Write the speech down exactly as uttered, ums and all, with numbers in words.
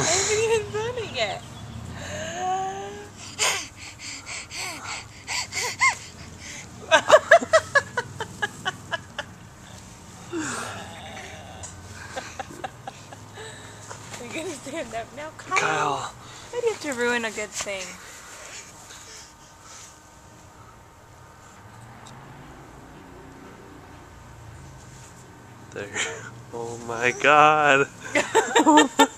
I haven't even done it yet. You're gonna stand up now, Kyle. Kyle. Why do you have to ruin a good thing? There. Oh my god.